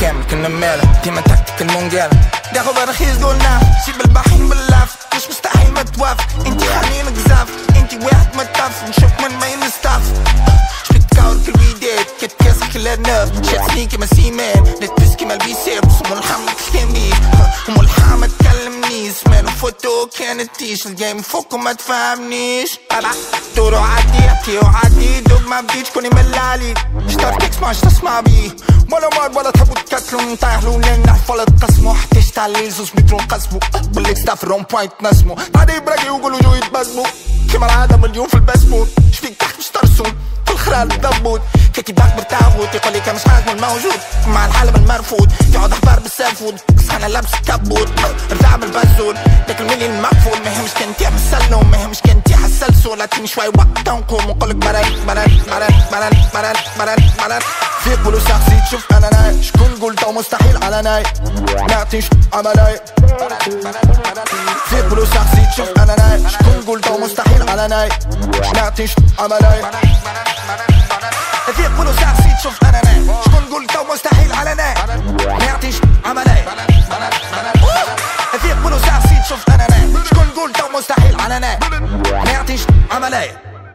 كامل كنا ماله ديما تكتك المونجالة داخل برخيص قولنا سيب البحين باللاف مش مستحيل ما توافق انتي حنين قزاف انتي واحد ما تطاف نشوف من ما ينستاف شبيك تكاور كل ويدات كت كاسح كل الناف شات سنين كيما سيمان نتبس كيما البيسير بس ملحم كان بيه وملحم ما تكلمنيش مان وفوتو كانت تيش الجيم فوق وما تفهمنيش دورو عادي وعادي دوب ما بديتش كوني ملالي شطار كيكس ما تسمع بيه ولا مار ولا تحبوا تكتلوا نطيحلوا لين نحفوا ولا تقسموا حتى شتعلي زوز مترو نقسموا بالليكس تاع في الرون بوينت نسموا بعدين براقي وقولوا جو يتبسموا كيما العادة مليون في البسموت شفيك تحت مش ترسون في الخرال الضبوط كيكي باك برتاغوت يقولي كان مش حاجة الموجود مع الحالة المرفوض يقعد احبار بالسافود قصحنا لابس كبوت رجع من البازول داك المليون المقفول ماهمش كان تعمل سلوم ماهمش كان حسلسول عطيني شوي وقت نقوم ونقولك بلد في قولوا شخصي تشوف انا ناي شكون قلتو مستحيل على ناي نعطيش عملاي في قولوا شخصي تشوف انا ناي شكون قلتو مستحيل على ناي نعطيش عملاي في قولوا شخصي تشوف انا ناي شكون قلتو مستحيل على ناي نعطيش عملاي في قولوا شخصي تشوف انا ناي شكون قلتو مستحيل على ناي نعطيش عملاي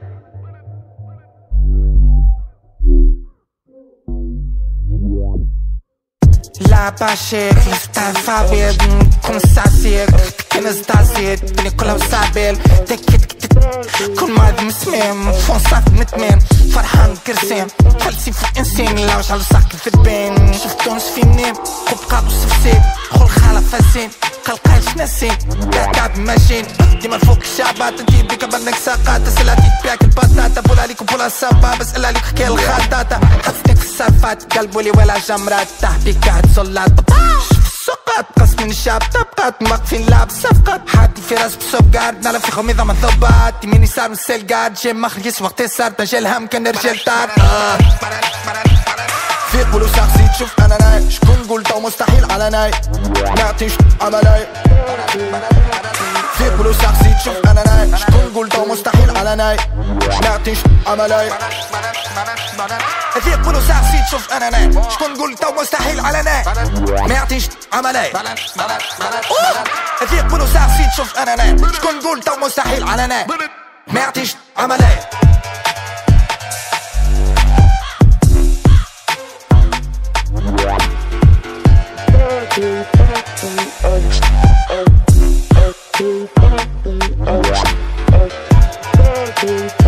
لا باشيك نفتح فابيض نكون ساسيك كنز دازيت بني كلها وسابيل تكت كل ما ذي مسميم فون صاف نتمين فرحان كرسيم خلسي في الانسين لا وش على ساكن في البين شفت تونس في منين خب قابو سفسين خل خالة فاسين قلقايش ناسين تعب ماشين ديما فوق الشعبات انتي بيك بدنك ساقات سلاتي تبيعك البطاطا بولا عليك وبولا السابا بس الا عليك حكاية الخطاطا خاصتك في السالفات قلبولي ولا جمرات تحبيك قاعد صلات سقط قسم من الشعب طبقات موقفين لعب صفقات حاطي في راس بصوب قارد نعرف في خميضة من ثوبات يميني صار من السيل قارد جيم مخرج يسوق تسار تجيل هم كان رجال طار في قولوا شخصي تشوف انا ناي شكون قلتو مستحيل على ناي نعطيش عملاي في قولوا شخصي تشوف انا ناي شكون قلتو مستحيل على ناي نعطيش عملاي في قولوا شخصي تشوف انا ناي شكون قلتو مستحيل على ناي ما يعطيش عملاي في قولوا شخصي تشوف انا ناي شكون قلتو مستحيل على ناي ما يعطيش عملاي Thank you.